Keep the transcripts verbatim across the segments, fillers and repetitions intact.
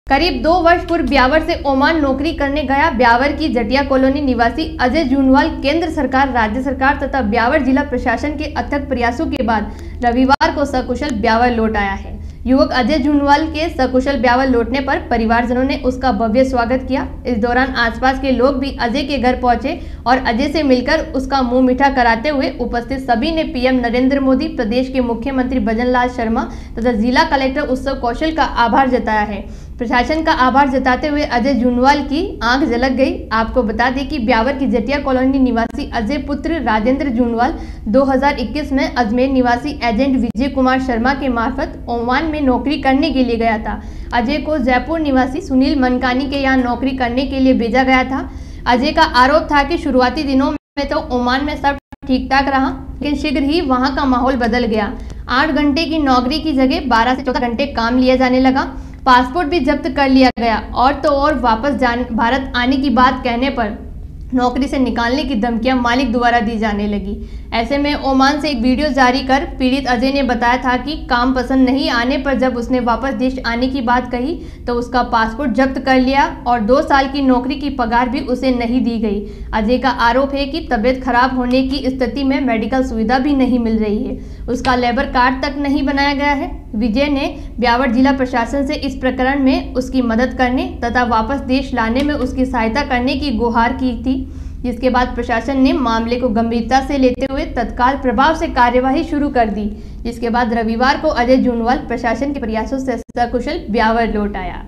करीब दो वर्ष पूर्व ब्यावर से ओमान नौकरी करने गया ब्यावर की जटिया कॉलोनी निवासी अजय जूनवाल केंद्र सरकार, राज्य सरकार तथा ब्यावर जिला प्रशासन के अथक प्रयासों के बाद रविवार को सकुशल ब्यावर लौट आया है। युवक अजय जूनवाल के सकुशल ब्यावर लौटने पर परिवारजनों ने उसका भव्य स्वागत किया। इस दौरान आसपास के लोग भी अजय के घर पहुंचे और अजय से मिलकर उसका मुंह मीठा कराते हुए उपस्थित सभी ने पीएम नरेंद्र मोदी, प्रदेश के मुख्यमंत्री भजनलाल शर्मा तथा जिला कलेक्टर उत्सव कौशल का आभार जताया है। प्रशासन का आभार जताते हुए अजय जूनवाल की आंख झलक गई। आपको बता दें कि ब्यावर की जटिया कॉलोनी निवासी अजय पुत्र राजेंद्र जूनवाल दो हज़ार इक्कीस में अजमेर निवासी एजेंट विजय कुमार शर्मा के मार्फत ओमान में नौकरी करने के लिए गया था। अजय को जयपुर निवासी सुनील मनकानी के यहाँ नौकरी करने के लिए भेजा गया था। अजय का आरोप था कि शुरुआती दिनों में तो ओमान में सब ठीक ठाक रहा, लेकिन शीघ्र ही वहाँ का माहौल बदल गया। आठ घंटे की नौकरी की जगह बारह से चौदह घंटे काम लिया जाने लगा। पासपोर्ट भी जब्त कर लिया गया और तो और वापस जान भारत आने की बात कहने पर नौकरी से निकालने की धमकियां मालिक द्वारा दी जाने लगी। ऐसे में ओमान से एक वीडियो जारी कर पीड़ित अजय ने बताया था कि काम पसंद नहीं आने पर जब उसने वापस देश आने की बात कही तो उसका पासपोर्ट जब्त कर लिया और दो साल की नौकरी की पगार भी उसे नहीं दी गई। अजय का आरोप है कि तबीयत खराब होने की स्थिति में मेडिकल सुविधा भी नहीं मिल रही है, उसका लेबर कार्ड तक नहीं बनाया गया है। विजय ने ब्यावर जिला प्रशासन से इस प्रकरण में उसकी मदद करने तथा वापस देश लाने में उसकी सहायता करने की गुहार की थी, जिसके बाद प्रशासन ने मामले को गंभीरता से लेते हुए तत्काल प्रभाव से कार्यवाही शुरू कर दी। जिसके बाद रविवार को अजय जूनवाल प्रशासन के प्रयासों से सकुशल ब्यावर लौट आया।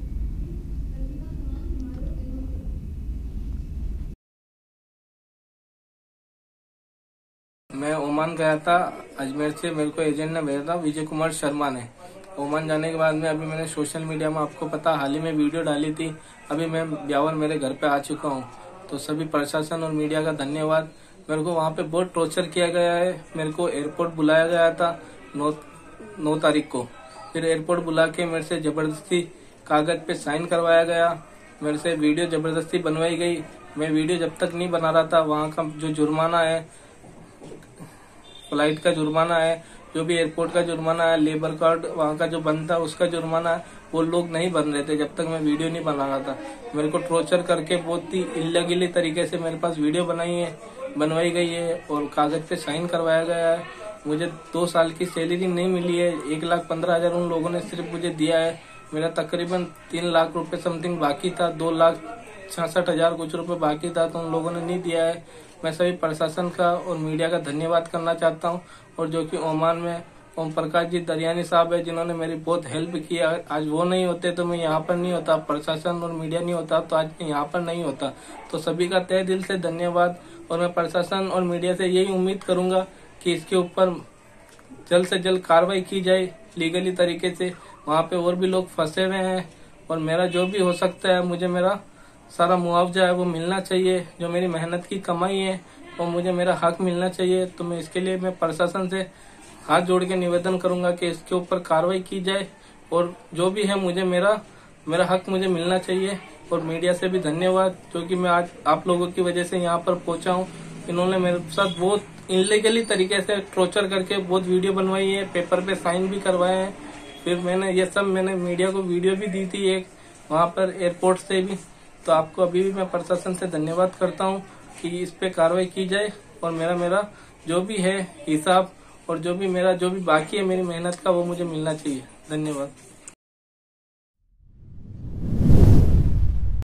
मैं ओमान गया था, अजमेर से मेरे को एजेंट ने भेजा था विजय कुमार शर्मा ने। ओमान जाने के बाद में अभी मैंने सोशल मीडिया में आपको पता हाल ही में वीडियो डाली थी। अभी मैं ब्यावर मेरे घर पे आ चुका हूँ, तो सभी प्रशासन और मीडिया का धन्यवाद। मेरे को वहाँ पे बहुत टॉर्चर किया गया है। मेरे को एयरपोर्ट बुलाया गया था नौ नौ तारीख को, फिर एयरपोर्ट बुला के मेरे से जबरदस्ती कागज पे साइन करवाया गया, मेरे से वीडियो जबरदस्ती बनवाई गई। मैं वीडियो जब तक नहीं बना रहा था, वहाँ का जो जुर्माना है, फ्लाइट का जुर्माना है, जो भी एयरपोर्ट का जुर्माना है, लेबर कार्ड वहाँ का जो बनता है उसका जुर्माना है, वो लोग नहीं बन रहे थे जब तक मैं वीडियो नहीं बना रहा था। मेरे को टॉर्चर करके बहुत ही इल्लीगली तरीके से मेरे पास वीडियो बनाई है बनवाई गई है और कागज पे साइन करवाया गया है। मुझे दो साल की सैलरी नहीं मिली है। एक लाख पंद्रह हजार उन लोगों ने सिर्फ मुझे दिया है। मेरा तकरीबन तीन लाख रुपए समथिंग बाकी था, दो लाख छियासठ हजार कुछ रुपए बाकी था, तो उन लोगों ने नहीं दिया है। मैं सभी प्रशासन का और मीडिया का धन्यवाद करना चाहता हूँ। और जो कि ओमान में ओम प्रकाश जी दरियानी साहब है, जिन्होंने मेरी बहुत हेल्प किया। आज वो नहीं होते तो मैं यहाँ पर नहीं होता, प्रशासन और मीडिया नहीं होता तो आज मैं यहाँ पर नहीं होता। तो सभी का तहे दिल से धन्यवाद। और मैं प्रशासन और मीडिया से यही उम्मीद करूंगा कि इसके ऊपर जल्द से जल्द कार्रवाई की जाए लीगली तरीके से। वहाँ पे और भी लोग फंसे हुए हैं और मेरा जो भी हो सकता है, मुझे मेरा सारा मुआवजा है वो मिलना चाहिए। जो मेरी मेहनत की कमाई है वो मुझे मेरा हक मिलना चाहिए। तो मैं इसके लिए मैं प्रशासन से हाथ जोड़ के निवेदन करूंगा कि इसके ऊपर कार्रवाई की जाए और जो भी है मुझे मेरा मेरा हक मुझे मिलना चाहिए। और मीडिया से भी धन्यवाद, जो कि मैं आज आप लोगों की वजह से यहाँ पर पहुंचा हूँ। इन्होंने मेरे साथ बहुत इनलीगली तरीके से टॉर्चर करके बहुत वीडियो बनवाई है, पेपर पे साइन भी करवाए हैं। फिर मैंने ये सब मैंने मीडिया को वीडियो भी दी थी एक वहाँ पर एयरपोर्ट से भी। तो आपको अभी भी मैं प्रशासन से धन्यवाद करता हूँ कि इस पे कार्रवाई की जाए और मेरा मेरा जो भी है हिसाब और जो भी मेरा जो भी बाकी है मेरी मेहनत का वो मुझे मिलना चाहिए। धन्यवाद।